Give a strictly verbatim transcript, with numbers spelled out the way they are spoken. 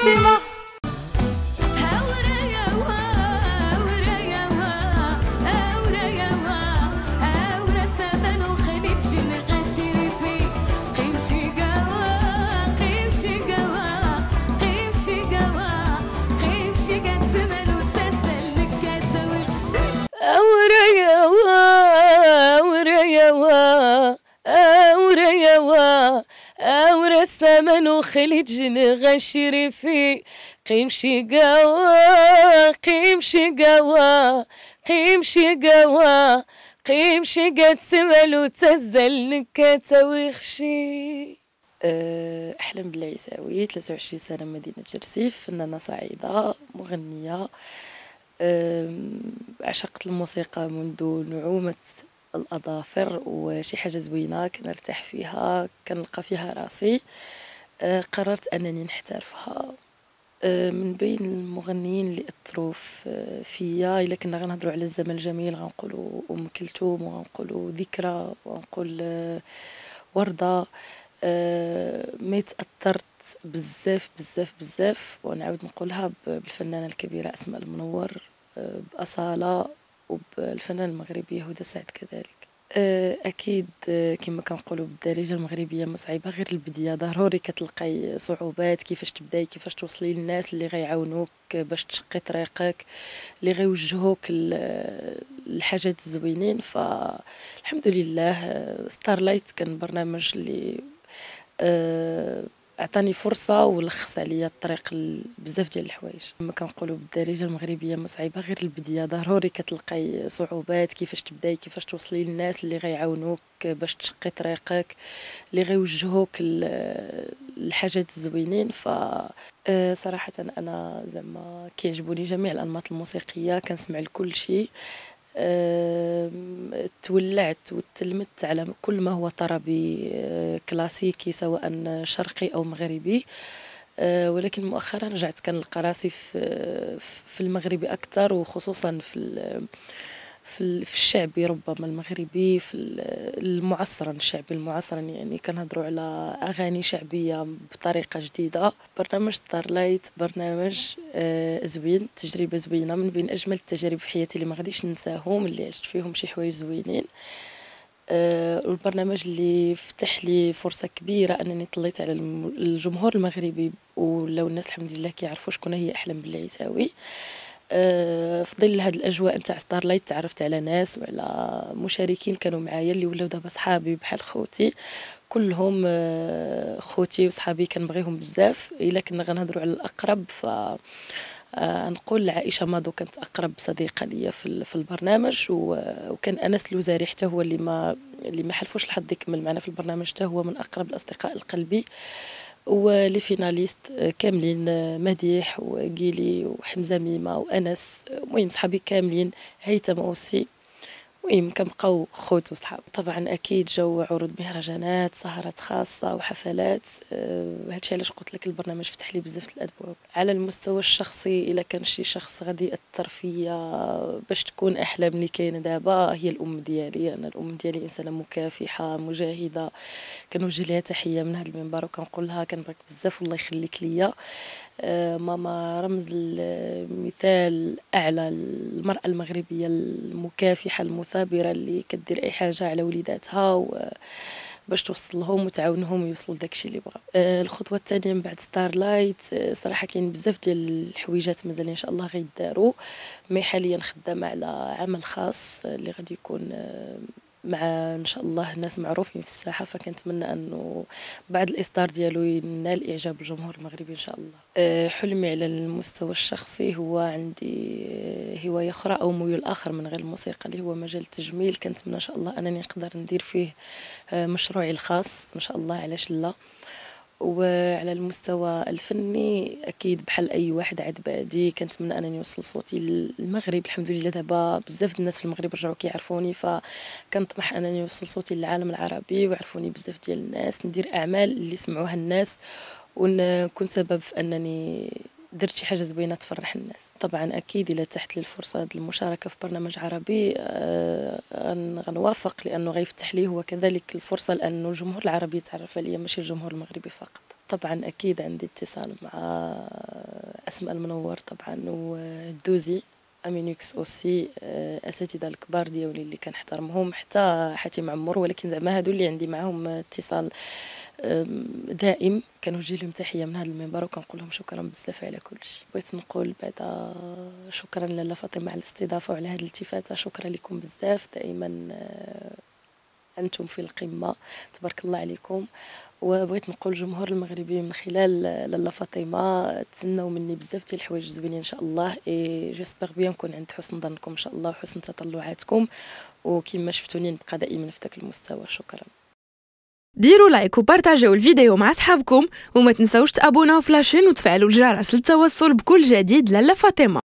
ديما. أورا السمن وخليت جن غشري في قيمشي قوا قيمشي قوا قيمشي قوا قيمشي قد سمل وتزل نكات ويخشي. أحلم بالعيساوي، ثلاثة وعشرين سنة، مدينة جرسيف، فنانة صعيدة، مغنية. عشقت الموسيقى منذ نعومة الأظافر، وشي حاجة زوينة كنرتاح فيها، كنلقى فيها راسي. قررت أنني نحترفها. من بين المغنيين اللي أثروا فيا، إلا كنا غنهضروا على الزمن الجميل غنقولوا أم كلثوم، وغنقولوا ذكرى، وغنقول وردة. مي تأثرت بزاف بزاف بزاف، ونعاود نقولها بالفنانة الكبيرة أسماء المنور، بأصالة، وبالفنانة المغربية هدى سعد كذلك. أكيد كما كنقولوا بالدارجة المغربية ما صعيبة غير البداية، ضروري كتلقاي صعوبات كيفاش تبداي، كيفاش توصلي للناس اللي غيعاونوك باش تشقي طريقك، اللي غيوجهوك الحاجات الزوينين. فالحمد لله ستارلايت كان برنامج اللي عطاني فرصه ولخص عليا الطريق بزاف ديال الحوايج. كما كنقولوا بالدارجه المغربيه ما صعيبه غير البدايه، ضروري كتلقاي صعوبات كيفاش تبداي، كيفاش توصلي للناس اللي غيعاونوك باش تشقي طريقك، اللي غيوجهوك الحاجات الزوينين. ف صراحه انا زعما كيعجبوني جميع الانماط الموسيقيه، كنسمع لكل شيء. أه... تولعت وتلمت على كل ما هو طربي كلاسيكي سواء شرقي أو مغربي. أه... ولكن مؤخرا رجعت كنلقى راسي في في المغربي أكثر، وخصوصا في في الشعبي ربما المغربي، في المعصرا الشعبي المعصرا، يعني كنهضروا على اغاني شعبيه بطريقه جديده. برنامج ستارلايت برنامج زوين، تجربه زوينه، من بين اجمل التجارب في حياتي اللي ما غاديش ننساهم، اللي عشت فيهم شي حوايج زوينين. والبرنامج اللي فتح لي فرصه كبيره انني طليت على الجمهور المغربي، ولو الناس الحمد لله كيعرفوا شكون هي احلم بالعيساوي. أه في ظل هاد الاجواء نتاع ستارلايت تعرفت على ناس وعلى مشاركين كانوا معايا اللي ولاو دابا صحابي بحال خوتي، كلهم أه خوتي وصحابي كنبغيهم بزاف. الا كنا غنهضروا على الاقرب ف أه نقول عائشه ماضو كانت اقرب صديقه ليا في, في البرنامج، وكان انس الوزاري حتى هو اللي ما اللي ما حلفوش الحظ يكمل معنا في البرنامج، حتى هو من اقرب الاصدقاء القلبي. ولي فيناليست كاملين، مديح وقيلي وحمزه ميمه وانس، المهم صحابي كاملين، هيثم اوسي، المهم كنبقاو خوت وصحاب. طبعا اكيد جو عروض مهرجانات، سهرات خاصه وحفلات. أه هادشي علاش قلت لك البرنامج فتح لي بزاف الابواب. على المستوى الشخصي الا كان شي شخص غادي ياثر فيا باش تكون احلام اللي كاينه دابا، هي الام ديالي. انا الام ديالي انسانه مكافحه مجاهده، كنوجه ليها تحيه من هذا المنبر وكنقول لها كنبغيك بزاف والله يخليك ليا. آه ماما رمز المثال اعلى، المراه المغربيه المكافحه المثابره اللي كدير اي حاجه على وليداتها باش توصل لهم وتعاونهم ويوصلوا داكشي اللي بغا. آه الخطوه الثانيه من بعد ستارلايت، آه صراحه كاين بزاف ديال الحويجات مازال ان شاء الله غيداروا، مي حاليا خدامه على عمل خاص اللي غادي يكون آه مع ان شاء الله ناس معروفين في الساحه، فكنتمنى انه بعد الاصدار ديالو ينال اعجاب الجمهور المغربي ان شاء الله. حلمي على المستوى الشخصي هو عندي هوايه اخرى او ميول اخر من غير الموسيقى، اللي هو مجال التجميل. كنتمنى ان شاء الله انني نقدر ندير فيه مشروعي الخاص ان شاء الله، علاش لا. وعلى المستوى الفني اكيد بحال اي واحد عاد بادي كنتمنى انني نوصل صوتي للمغرب. الحمد لله دابا بزاف الناس في المغرب رجعوا كيعرفوني، فكنطمح انني نوصل صوتي للعالم العربي ويعرفوني بزاف ديال الناس، ندير اعمال اللي يسمعوها الناس، ونكون سبب في انني درت شي حاجه زوينه تفرح الناس. طبعا اكيد الا تحت لي الفرصه المشاركه في برنامج عربي آه غنوافق، لانه غيفتح لي هو كذلك الفرصه لانه الجمهور العربي يتعرف عليا ماشي الجمهور المغربي فقط. طبعا اكيد عندي اتصال مع اسماء المنور طبعا والدوزي امينيكس اوسي، اساتذه الكبار ديالي اللي كنحترمهم، حتى حاتم عمر، ولكن زعما هادو اللي عندي معاهم اتصال دائم. كنوجه لهم تحيه من هذا المنبر وكنقول لهم شكرا بزاف على كل شيء. بغيت نقول بعدا شكرا لاله فاطمه على الاستضافه وعلى هذه الالتفاته، شكرا لكم بزاف، دائما انتم في القمه، تبارك الله عليكم. وبغيت نقول الجمهور المغربي من خلال لاله فاطمه تسناو مني بزاف ديال الحوايج زوينين ان شاء الله، اي جيسبر بيان نكون عند حسن ظنكم ان شاء الله وحسن تطلعاتكم، وكما شفتوني نبقى دائما في ذاك المستوى. شكرا. ديروا لايك وبارطاجيو الفيديو مع صحابكم، وما تنساوش تابوناو في لاشين وتفعلوا الجرس للتوصل بكل جديد لاله فاطمه.